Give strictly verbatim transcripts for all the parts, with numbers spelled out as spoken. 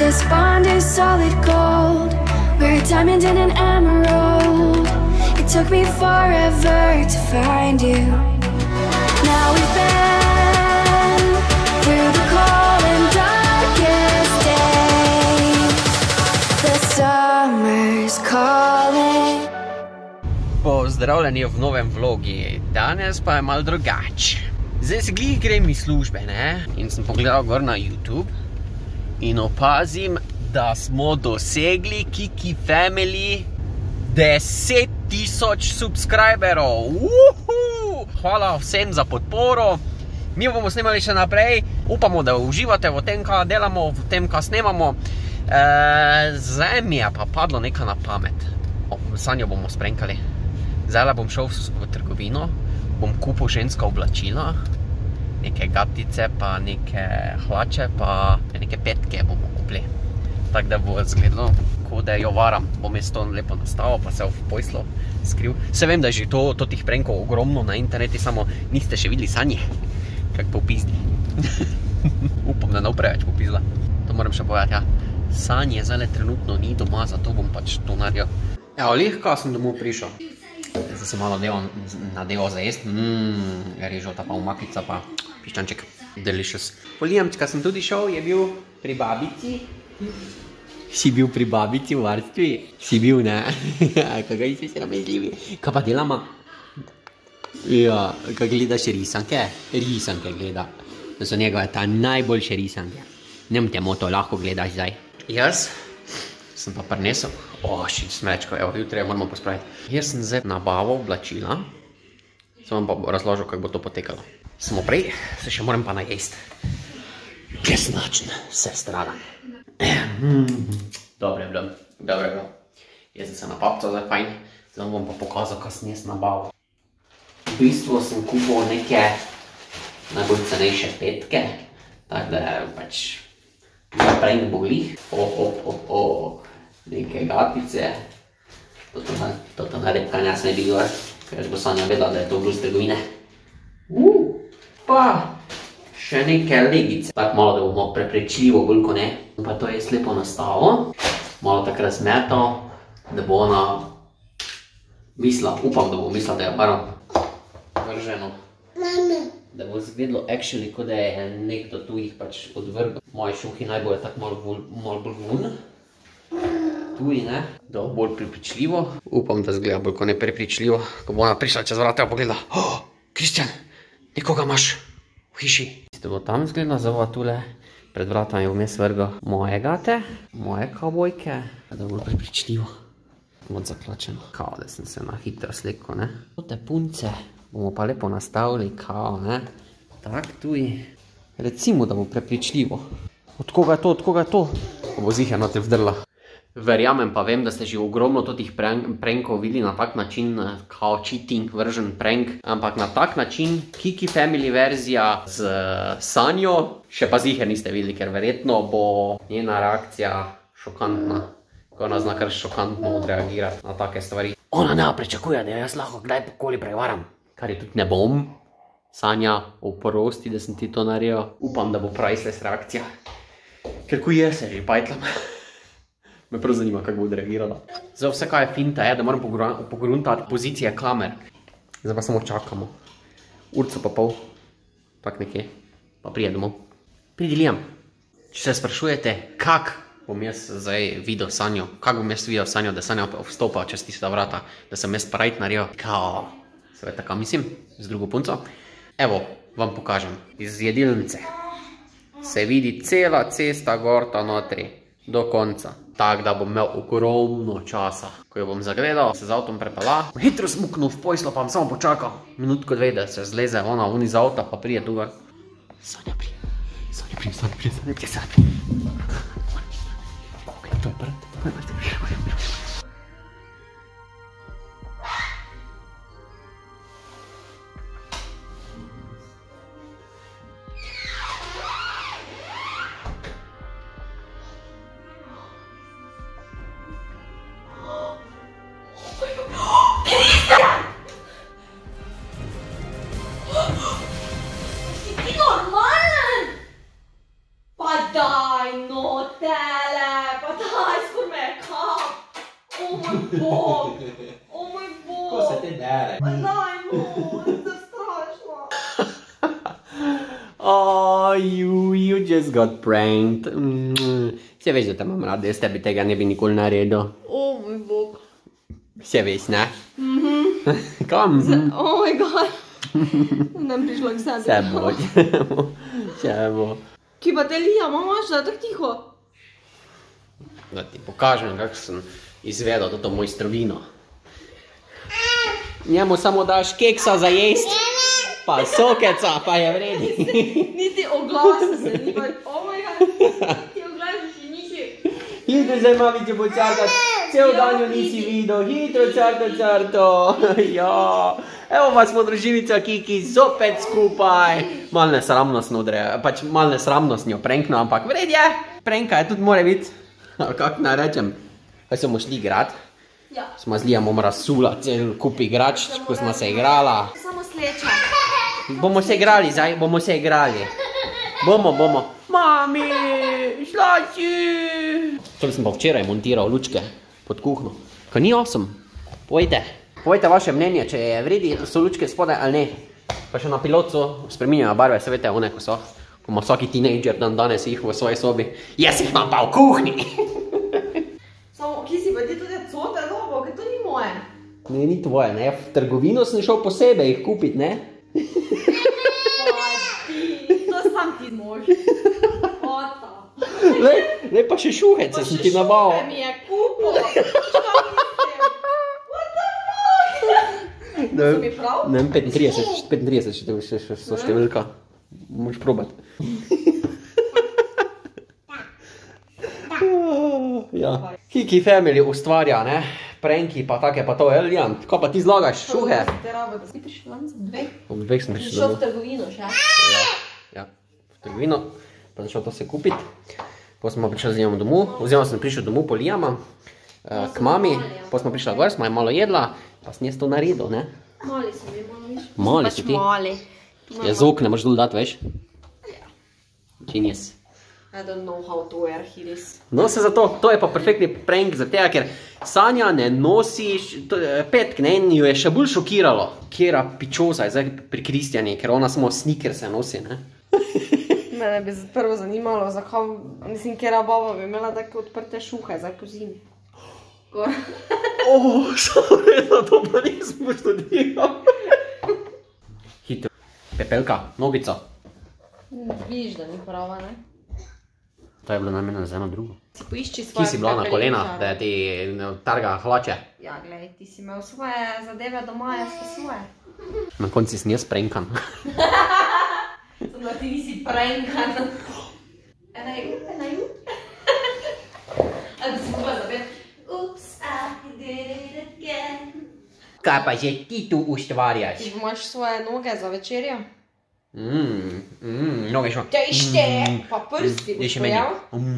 This bond is solid gold. We're a diamond and an emerald. It took me forever to find you. Now we've been through the cold and darkest days. The summer's calling. Pozdravljeni v novem vlogi. Danes pa je malo drugače. Zdaj se glih grem iz službe, ne? In sem pogledal gor na YouTube in opazim, da smo dosegli Kiki Family deset tisoč subscriberov. Uhu! Hvala vsem za podporo. Mi bomo snemali še naprej. Upamo, da uživate v tem, kaj delamo, v tem, kaj snemamo. E, zdaj mi je pa padlo nekaj na pamet. Sanjo bomo sprenkali. Zdaj bom šel v trgovino, bom kupil ženska oblačila, neke gatice, pa neke hlače, pa neke petke bomo kupili. Tako da bo zgledalo, kot da jo varam. Bom jaz to lepo nastavil, pa se v pojslo skril. Se vem, da je že to, to tih prenkov ogromno na interneti, samo niste še videli Sanje, kak popizdi. Upam, da ne preveč popizla. To moram še povedati, ja. Sanje zdaj trenutno ni doma, zato bom pač to naredil. Evo, lihka sem domov prišel. Zdaj sem malo nadeval za jest. Mmm, režota pa umaklica pa piščanček. Delicious. Po Liamčka sem tudi šel, je bil pri babici. Si bil pri babici v vrtstvi? Si bil, ne? Kakaj si se namezljivi. Kaj pa delama? Ja, kaj gledaš risanke? Risanke gleda. To so njegove ta najboljše risanke. Nem te moto, lahko gledaš zdaj. Jaz sem pa prinesel. O, še smrečko, evo, jutri moramo pospraviti. Jaz sem zdaj nabavil oblačila. Sem vam pa razložil, kako bo to potekalo. Samo prej, se še moram pa najest. Kesnačen, se stradam. Dobre je bilo, dobre je bilo. Jaz sem se napapcal zdaj fajn. Zdaj vam bom pa pokazal, kaj sem jaz nabavil. V bistvu sem kupil neke najbolj cenejše petke. Tako da pač naprej ne bo glih. O, o, o, o. Neke gatice. Toto nalepkanja se ne bi gledal, ker bo Sanja vedela, da je to bruz trgovine. Uh, pa še neke legice. Tako malo, da bomo preprečljivo, bolj ko ne. Pa to je slepo nastavil. Malo tako razmetal, da bo ona mislila, upam, da bo mislila, da je barem vrženo. Da bo zgledalo actually, kot da je nekdo tu jih pač odvrgal. Moji šuhi najbolj je tako malo bolj vun. Tuji, ne? Da bo bolj prepričljivo. Upam, da zgleda bolj ko ne prepričljivo. Ko bo ona prišla čez vrata in pogledala. Oh, Kristjan, nekoga imaš v hiši. Da bo tam zgledala, zava tule. Pred vratom je vmes vrgal moje gate, moje kavbojke. Da bo bolj prepričljivo. Mod zaklačeno. Kao, da sem se na hitro slikal, ne? Te punce bomo pa lepo nastavili, kao, ne? Tak, tuji. Recimo, da bo prepričljivo. Od koga je to, od koga je to? Ko bo ziher noter vdrla. Verjamem pa vem, da ste že ogromno totih prankov videli na tak način, kao cheating, vržen prank, ampak na tak način Kiki Family verzija z Sanjo, še pa ziher niste videli, ker verjetno bo njena reakcija šokantna, ko ona zna kar šokantno odreagirati na take stvari. Ona ne pričakuje, da jaz lahko kdaj pokoli prevaram, kar je tudi ne bom. Sanja, oprosti, da sem ti to naredil. Upam, da bo priceless reakcija, ker ko jaz se že pajtlam. Me prav zanima, kako bo odreagirala. Zdaj vse, kaj je finta, je, da moram pogruntati pozicije kamer. Zdaj pa samo čakamo. Urco pa pol. Tak nekje. Pa prije domov. Pridi, Liam. Če se sprašujete, kak bom jaz zdaj videl Sanjo, kak bom jaz videl Sanjo, da Sanja vstopa čez tista vrata, da sem jaz prajt naredil. Kao. Seveda tako mislim, z drugo punco. Evo, vam pokažem. Iz jedilnice se vidi cela cesta gor ta notri. Do konca. Tak, da bom imel ogromno časa. Ko jo bom zagledal, se z avtom prepela. Hitro smuknil v pojslo, pa bom samo počakal. Minutko dve, da se zleze ona ven iz avta, pa prije tu gor. Sanja prije. Sanja prije, Sanja prije, Sanja prije, Sanja prije. Ok, to je prd. Ti normalen? Pa daj, no, bog! O moj bog! Ko se te dere? Pa daj, no, to je strašno. Oh, you, you just got pranked. Mm. Se veš, da te imam rad, jaz tebi tega ne bi nikoli naredil. O moj bog. Se veš, ne? Mhm. Kam? Oh my god. Nem prišla k sebi. Se bo, se bo. Ki pa te lija, mamaš, da je tako tiho. Da ti pokažem, kako sem izvedel toto mojstrovino. Njemu samo daš keksa za jest, pa sokeca, pa je vredi. Niti oglasi se, ni pa, oh my god, ti oglasi še nisi. Hitro zdaj mami če bo čakati, cel dan jo nisi videl, hitro čarto, čarto. Ja, evo vas smo družinica Kiki, zopet skupaj. Mal nesramnostno odre, pač mal nesramnostnjo prenkno, ampak vred je. Prenka je tudi more biti. Kako naj rečem, kaj smo šli igrat. Ja. Smo z Lijamom razsula cel kup igrač, ko smo se igrala. Samo sleča. Bomo se igrali zdaj, bomo se igrali. Bomo, bomo. Mami, šla si. To sem pa včeraj montiral lučke pod kuhno. Ko ni osem, povejte. Povejte vaše mnenje, če je vredi, so lučke spodaj ali ne. Pa še na pilotcu spreminjajo barve, se vete, one, ko so. Ko ima vsaki teenager dan danes jih v svoji sobi. Jaz jih imam pa v kuhni. Samo, ki si pa ti tudi cote dobo, ker to ni moje. Ne, ni tvoje, ne. V trgovino sem šel posebej jih kupit, ne. Pa ti, to sam ti mož. Ota. Lej, lej pa še šuhece sem ti nabavil. Šuhe mi je kupo. Šta mislim? What the fuck? So mi prav? Ne vem, petintrideset, petintrideset še, še, še so številka. Moš probat. Ja. Kiki Family ustvarja, ne? Pranki pa take pa to, el Jan, kaj pa ti zlagaš šuhe? Te rabo, da si prišel ven za dveh. Ob dveh sem Si prišel šel v domov. trgovino še? Ja, ja, v trgovino, pa sem šel to se kupit. Potem smo prišli z Lijamom domov, oziroma sem prišel domov po Lijama, uh, k mami, potem smo prišla gor, smo je malo jedla, pa sem jaz to naredil, ne? Mali so mi, malo viš. Mali si ti? Mali. Ja, zvok ne moraš dol dati, veš? Genius. I don't know how to wear heels. No, se zato, to je pa perfektni prank za tega, ker Sanja ne nosi petk, ne, in jo je še bolj šokiralo. Kjera pičoza je zdaj pri Kristjani, ker ona samo sneakerse nosi, ne? Mene bi prvo zanimalo, zakaj, mislim, kjera baba bi imela take odprte šuhe, zdaj po zimi. Gor. Oh, sorry, da to pa nisem poštudiral. Hitro. Pepelka, nogico. Vidiš, da ni prava, ne? To je bilo namenjeno za eno drugo. Si poišči svoje Ki si bila na kolena, da ti targa hlače. Ja, glej, ti si imel svoje zadeve doma, jaz pa svoje. Na konci sem jaz prankan. Sem da ti nisi prankan. Ena je up, ena je up. A bi si mogla zapet. Oops, I did it again. Kaj pa že ti tu ustvarjaš? Ti imaš svoje noge za večerjo? Mmm, mmm, noge šo. Tešte, pa prsti boš pojel.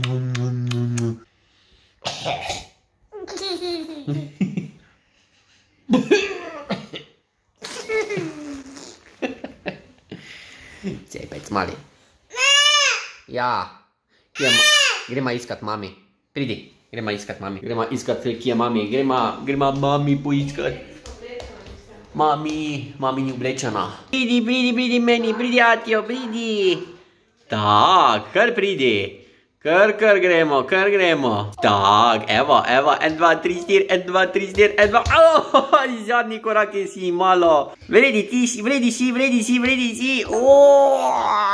Cepec mali. Ja. Kje je ma... Grema iskat mami. Pridi. Grema iskat mami. Grema iskat, kje je mami. Grema, grema mami poiskat. Mami, mami ni oblečena. Pridi, pridi, pridi meni, pridi, Atjo, pridi. Tak, kar pridi. Kar, kar gremo, kar gremo. Tak, evo, evo, en, dva, tri, štir, en, dva, tri, štir, en, dva. Oh, zadnji korak je si malo. Vredi ti si, vredi si, vredi si, vredi si. Oh.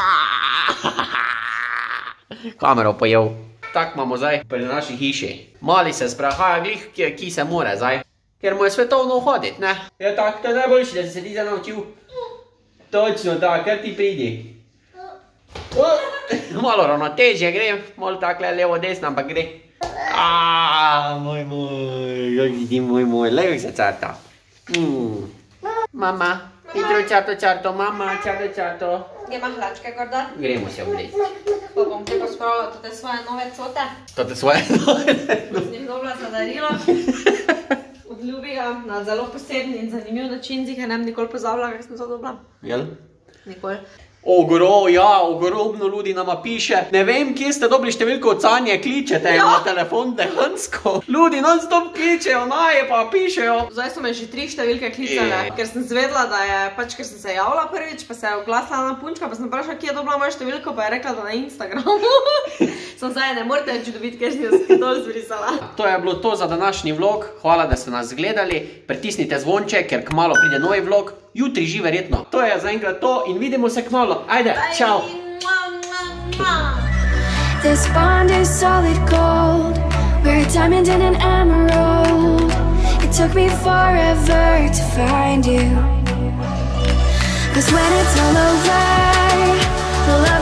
Kamero pojel. Tak imamo zdaj pri naši hiši. Mali se sprehaja glih, ki se more zdaj. Ker mu je svetovno hodit, ne? Ja tak, to je najboljši, da si se ti zdaj naučil. Točno tak, ker ti pridi. Malo ravnotežje gre, malo takle levo desno, ampak gre. Aaaa, moj moj, jak si ti moj moj, le jak se carta. Mama, hitro čarto čarto, mama, čarto čarto. Gremo hlačke gor dati. Gremo se obleči. Pa bom te pospravila tote svoje nove cote. Tote svoje nove? Z njih dobila za darilo. Od ljubega, na zelo posebni in zanimiv način, zih je nem nikoli pozavila, kak smo to dobila. Jel? Nikoli. Ogro, ja, ogromno ljudi nama piše. Ne vem, kje ste dobili številko od Sanje, kličete ja. Na telefon dejansko. Ljudi non-stop kličejo, naj pa pišejo. Zdaj so me že tri številke klicale, e. ker sem zvedla, da je, pač ker sem se javila prvič, pa se je oglasila na punčka, pa sem vprašala, kje je dobila moja številko, pa je rekla, da na Instagramu. Sem zdaj, ne morate več dobiti, ker sem jo dol zbrisala. To je bilo to za današnji vlog. Hvala, da ste nas gledali. Pritisnite zvonček, ker kmalu pride novi vlog. Jutri že verjetno. To je zaenkrat to in vidimo se kmalu. Ajde, čau! This bond is solid gold. We're a diamond and an emerald. It took me forever to find you. 'Cause when it's all over, the love